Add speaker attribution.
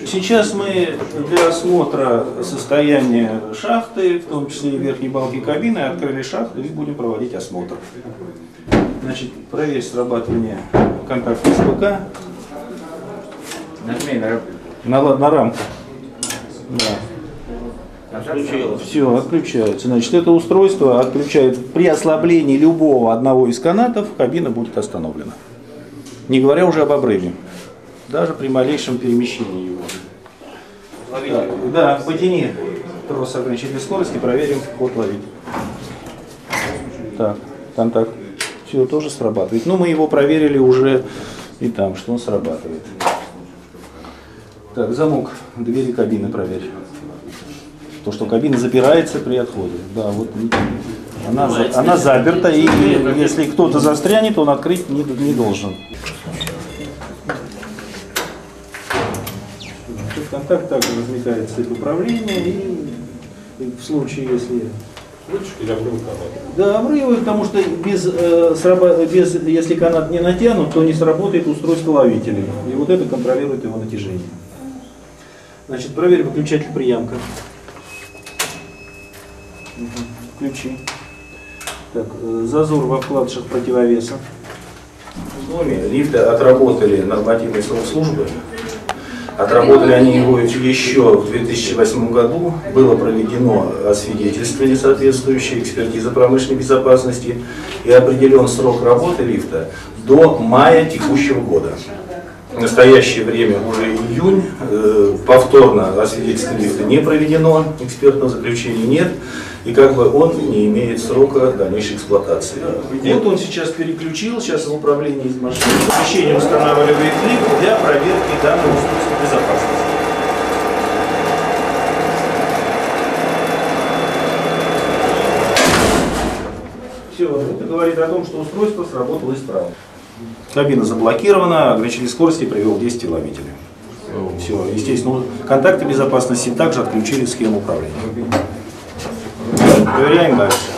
Speaker 1: Сейчас мы для осмотра состояния шахты, в том числе и верхней балки кабины, открыли шахту и будем проводить осмотр. Значит, проверить срабатывание контакта с ПК.
Speaker 2: Нажми
Speaker 1: На рамку. Да. Все, отключается. Значит, это устройство отключает при ослаблении любого одного из канатов, кабина будет остановлена. Не говоря уже об обрыве. Даже при малейшем перемещении его. Да, потяни трос ограничителя скорости, проверим ход ловить. Так, контакт. Все, тоже срабатывает. Но мы его проверили уже и там, что он срабатывает. Так, замок двери кабины проверь. То, что кабина запирается при отходе. Да, вот она заперта, и если кто-то застрянет, он открыть не должен. Контакт также возникает цепь управления, и в случае, если...
Speaker 3: Вытяжка или обрывы каната?
Speaker 1: Да, обрывы, потому что если канат не натянут, то не сработает устройство ловителей. И вот это контролирует его натяжение. Значит, проверь выключатель приемка. Включи. Так, зазор во вкладышах противовеса. В доме лифты отработали нормативный срок службы. Отработали они его еще в 2008 году. Было проведено освидетельствование соответствующей экспертизы промышленной безопасности и определен срок работы лифта до мая текущего года. В настоящее время уже июнь, повторно освидетельствование лифта не проведено, экспертного заключения нет, и как бы он не имеет срока дальнейшей эксплуатации. Вот он сейчас переключил, сейчас в управлении из машины. Помещение устанавливает лифт для проверки данного устройства безопасности. Все, это говорит о том, что устройство сработало исправно. Кабина заблокирована, ограничитель скорости привел 10 ловителей. Все, естественно, контакты безопасности также отключили схему управления. Проверяем дальше.